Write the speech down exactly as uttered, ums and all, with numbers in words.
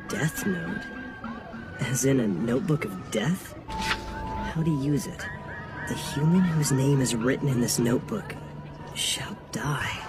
Death note? As in a notebook of death? How to use it? The human whose name is written in this notebook shall die.